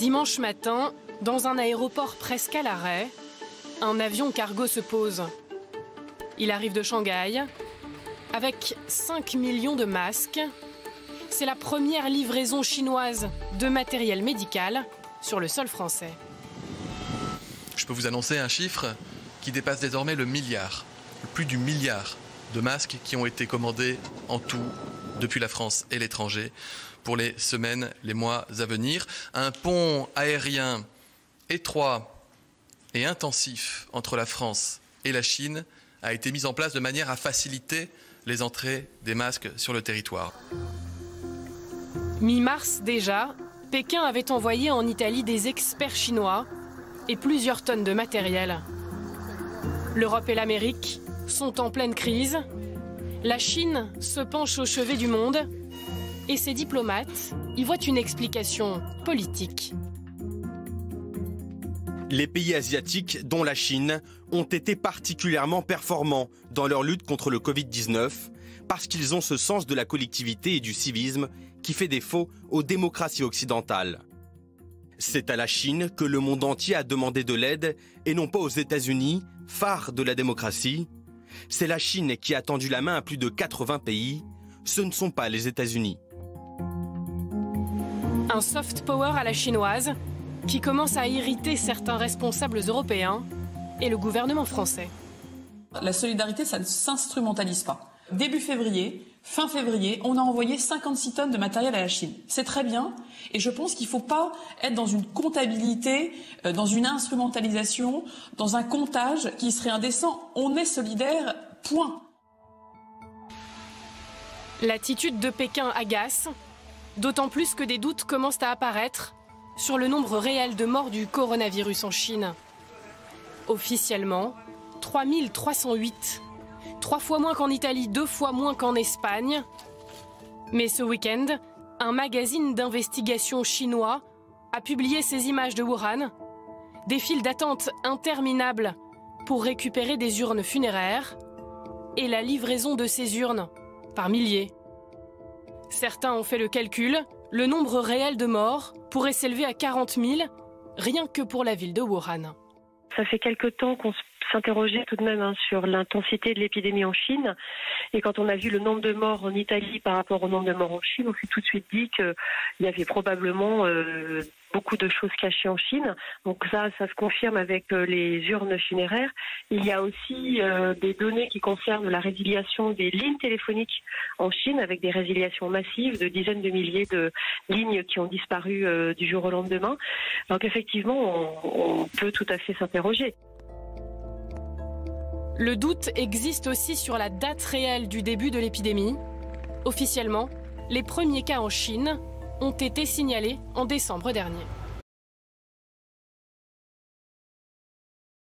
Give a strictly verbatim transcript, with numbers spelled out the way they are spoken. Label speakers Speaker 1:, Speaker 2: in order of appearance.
Speaker 1: Dimanche matin, dans un aéroport presque à l'arrêt, un avion cargo se pose. Il arrive de Shanghai avec cinq millions de masques. C'est la première livraison chinoise de matériel médical sur le sol français.
Speaker 2: Je peux vous annoncer un chiffre qui dépasse désormais le milliard, plus du milliard de masques qui ont été commandés en tout depuis la France et l'étranger pour les semaines, les mois à venir. Un pont aérien étroit et intensif entre la France et la Chine a été mis en place de manière à faciliter les entrées des masques sur le territoire.
Speaker 1: Mi-mars déjà, Pékin avait envoyé en Italie des experts chinois et plusieurs tonnes de matériel. L'Europe et l'Amérique sont en pleine crise. La Chine se penche au chevet du monde et ses diplomates y voient une explication politique.
Speaker 3: Les pays asiatiques, dont la Chine, ont été particulièrement performants dans leur lutte contre le Covid dix-neuf parce qu'ils ont ce sens de la collectivité et du civisme qui fait défaut aux démocraties occidentales. C'est à la Chine que le monde entier a demandé de l'aide et non pas aux États-Unis, phare de la démocratie. C'est la Chine qui a tendu la main à plus de quatre-vingts pays. Ce ne sont pas les États-Unis.
Speaker 1: Un soft power à la chinoise qui commence à irriter certains responsables européens et le gouvernement français.
Speaker 4: La solidarité, ça ne s'instrumentalise pas. Début février, fin février, on a envoyé cinquante-six tonnes de matériel à la Chine. C'est très bien et je pense qu'il ne faut pas être dans une comptabilité, dans une instrumentalisation, dans un comptage qui serait indécent. On est solidaire, point.
Speaker 1: L'attitude de Pékin agace, d'autant plus que des doutes commencent à apparaître sur le nombre réel de morts du coronavirus en Chine. Officiellement, trois mille trois cent huit. Trois fois moins qu'en Italie, deux fois moins qu'en Espagne. Mais ce week-end, un magazine d'investigation chinois a publié ces images de Wuhan, des files d'attente interminables pour récupérer des urnes funéraires et la livraison de ces urnes par milliers. Certains ont fait le calcul, le nombre réel de morts pourrait s'élever à quarante mille, rien que pour la ville de Wuhan.
Speaker 5: Ça fait quelque temps qu'on s'interrogeait tout de même hein, sur l'intensité de l'épidémie en Chine. Et quand on a vu le nombre de morts en Italie par rapport au nombre de morts en Chine, on s'est tout de suite dit qu'il y avait probablement euh, beaucoup de choses cachées en Chine. Donc ça, ça se confirme avec euh, les urnes funéraires. Il y a aussi euh, des données qui concernent la résiliation des lignes téléphoniques en Chine, avec des résiliations massives de dizaines de milliers de lignes qui ont disparu euh, du jour au lendemain. Donc effectivement, on, on peut tout à fait s'interroger.
Speaker 1: Le doute existe aussi sur la date réelle du début de l'épidémie. Officiellement, les premiers cas en Chine ont été signalés en décembre dernier.